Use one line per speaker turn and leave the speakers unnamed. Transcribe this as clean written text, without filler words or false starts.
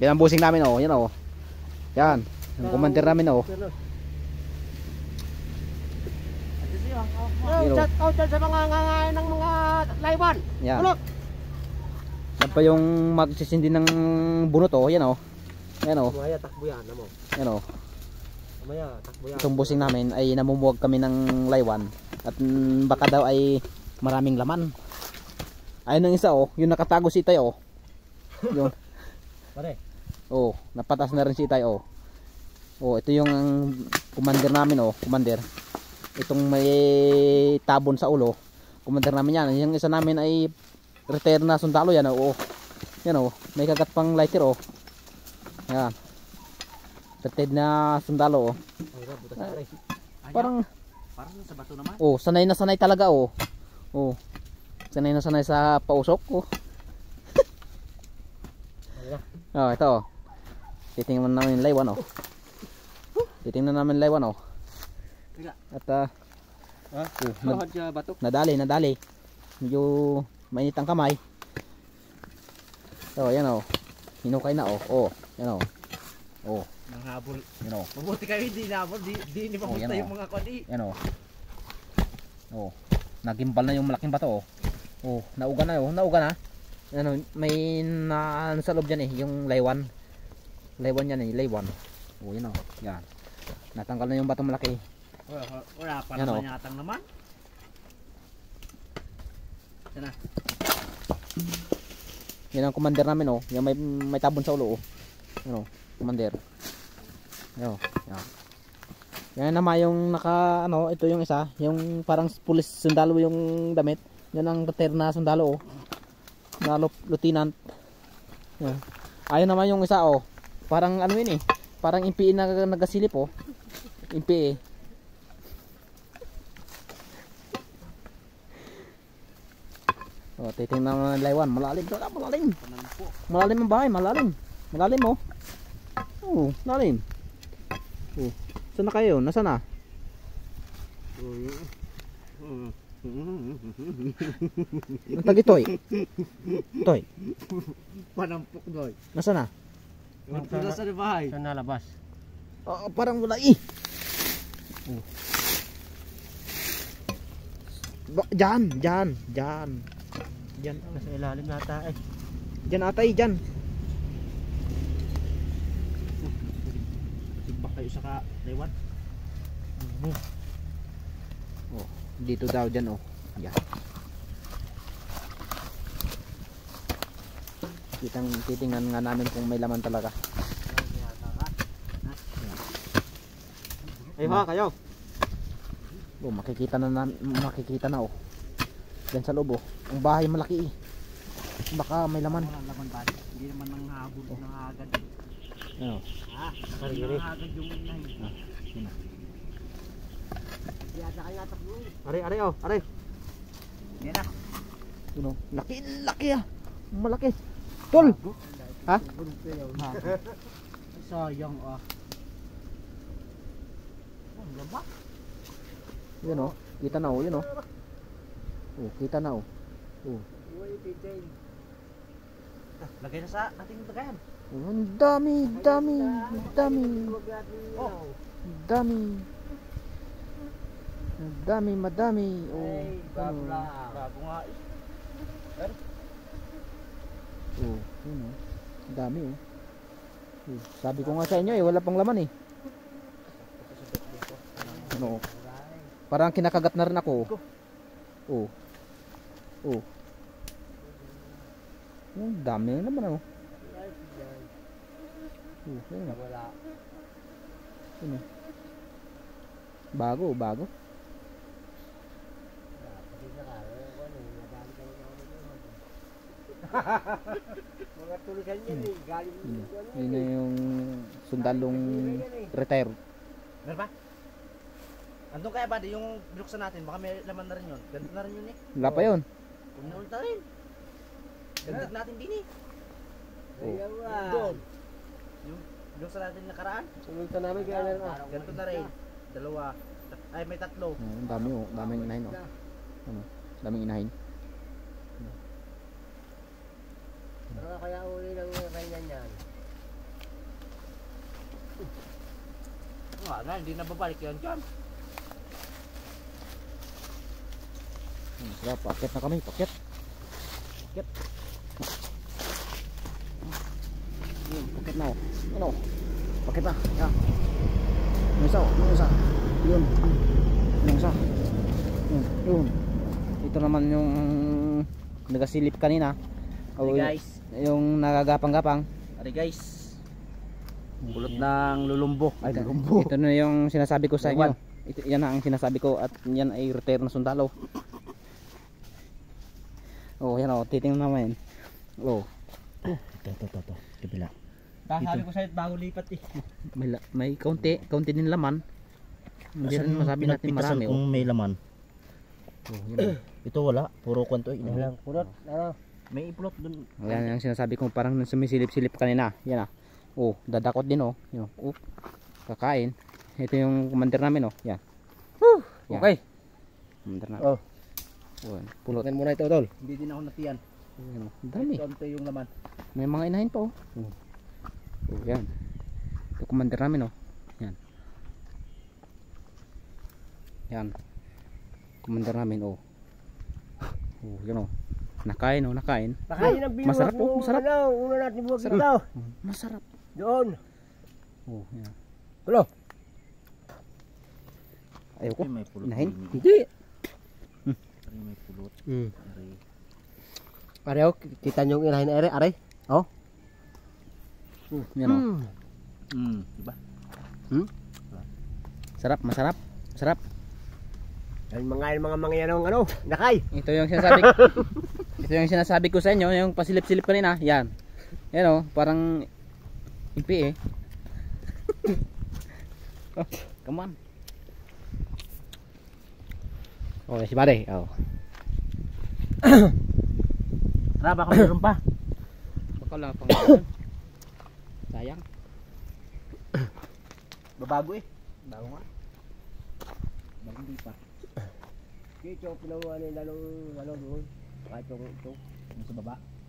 Yan ang busing namin oh. Yan oh. Yan. Ang commander namin oh.
Shout out sa mga ngangain ng mga laywan.
Yan.
Ulot.
Yan pa yung magsisindi ng bunot oh. Yan oh. Yan oh.
Mamaya takbo yan mo.
Yan oh.
Mamaya takbo yan.
Itong busing namin ay namumuwag kami ng laywan. At baka daw ay maraming laman. Ayun ang isa oh. Yung nakatago si Itay oh. Yun.
Pare.
Oh. Napatas na rin si Itay oh. Oh. Ito yung commander namin oh. Commander. Itong may tabon sa ulo. Commander namin yan. Yung isa namin ay retired na sundalo yan oh. Yan oh. May kagat pang lighter oh. Yan. Retired na sundalo oh. Parang
sa bato naman.
oh, sanay na sanay talaga oh. Oh. Sanay na sanay sa pausok oh. Oh, ito oh. Titingnan namin laywan oh. Titingnan namin laywan oh. At nadali. Medyo mainit ang kamay. So, yan oh. Hinukay na oh. Oh, yan oh. Oh.
Nanghabol.
Yan oh.
Mabuti kayo hindi nabol. Di mabusta yung mga kodi.
Yan oh. Oh. Nagimbal na yung malaking bato oh. Oh, nauga na oh. Nauga na. Ano, may sa loob dyan eh, yung laywan. Laywan yan eh, laywan. Oh, yan oh. Yan. Natanggal na yung bato malaki.
Wala pa
yan
naman
oh.
yatang naman. Yan na.
Yan ang commander namin oh. Yung may tabon sa ulo oh. Yan oh, commander. Yan oh. Yan. Yan naman yung naka ano, ito yung isa, yung parang pulis sundalo yung damit. Yan ang retired na sundalo oh. Na lieutenant. Yan. Ayun naman yung isa oh. Parang ano yun eh. Parang impi na nagasilip oh. Impi eh. Oh, titingnan mo ng laywan, malalim talaga, malalim. Malalim ang bahay, malalim. Malalim oh. Oh, malalim. Oh. Saan na kayo? Nasaan na? Natagi Toy. Toy.
Panampok doy.
Nasaan na?
Nasa sa bahay. Sa nalabas.
Oh, parang wala eh. Oh. Diyan. Diyan.
Nasa ilalim nata eh.
Diyan ata eh, diyan.
Tigbak kayo sa laywan.
Oh, dito daw diyan oh. Yan. Titingnan nga namin kung may laman talaga.
Ay ha kayo.
Oh, makikita na oh. Diyan sa loob oh. Ang bahay malaki eh. Baka may laman.
Hindi naman nang habol ng agad.
Ano?
Agad yung inahin.
Yun na.
Yata kayo natakbo.
Are oh, are.
Yan na.
Yun oh. Laki ah. Malaki. Tol. Ha?
Sayang ah. Ang laba.
Yun oh. Kita na oh, yun oh. Oh, kita na oh. Oh.
Lagay na sa ating lagayan.
Oh, ang dami.
Oh.
Madami. Oh.
Bago nga eh.
Oh, yun oh. Ang dami oh. Oh. Sabi ko nga sa inyo eh, wala pang laman eh. Ano oh. Parang kinakagat na rin ako oh. Oh. Oh. Ang dami na naman oh. Oh, yun oh. Yun oh. Bago.
Mga tulisan yan eh. Galing
Yun na yung sundalong retire.
meron ba? Andun kaya ba yung binuksan natin? Baka may laman na rin yun. Ganito na rin yun eh.
Wala pa yun.
Pumunta na rin. Ganito natin din eh.
Oh.
Doon. Yung binuksan natin nakaraan. Pumunta namin kaya na rin. Ganito na rin. Dalawa. Ay may tatlo.
Oh, ang dami oh. Daming inahin oh. Ano? Daming inahin.
Kaya uli ng ranyan yan. Wala na, hindi na babalik yan dyan.
Sarap, paket na kami, paket. Paket. Paket na, oh. Ano? Paket na. Yan. Yung isa, yung isa. Yun. Yung isa. Yun. Ito naman yung nagasilip kanina.
Ari guys.
Yung nagagapang-gapang.
Ari guys. Pulot ng lulumbo. Ay, lulumbo.
Ito na yung sinasabi ko sa inyo. Ito, yan na ang sinasabi ko at yan ay return na sundalo. Oh, yan oh, titingnan naman. Oh. Ito. Kabila.
Sabi ko sa'yo bago lipat eh.
May kaunti din laman. Hindi rin masabi natin marami.
Kung may laman.
Oh, yan.
Ito wala, puro kwanto.
Walang pulot. Ano?
May ipulot dun.
Yan ang sinasabi ko, parang sumisilip-silip kanina. Yan ah. Oh, dadakot din oh. Yan. Oh. Kakain. Ito yung commander namin oh. Yan. Yan.
Okay.
Commander namin.
Oh.
Oh, pulot.
Tingnan muna ito, Dol. Hindi din ako natiyan.
Yan, oh. Dami.
Ito yung laman.
May mga inahin pa oh. Oh, yan. Ito commander namin oh. Yan. Yan. Commander namin oh. Oh, yan oh. Nakain oh, nakain.
Nakain ang binuwag
Masarap oh, masarap.
Una natin buwag ito.
Masarap.
Doon.
Oh, yan.
Tulo.
Ayoko.
May pulot.
Inahin.
Hindi.
Ari may pulot. Ari.
Pareho, kita nyo yung inahin na aray. Oh.
Yan oh.
Diba?
Sarap, masarap. Masarap.
Yan mga yan ang ano, nakay.
Ito yung sinasabi ito yung sinasabi ko sa inyo, yung pasilip-silip kanina. Yan. Yan oh, parang impi eh. Oh, come on. Oh, si Bade. Oh.
Tara, baka meron pa.
Baka lang pang sayang.
Babago eh.
Bago nga.
Bagong di pa. Dito, pinawa nila nung ano doon. Kahit ito, sa baba.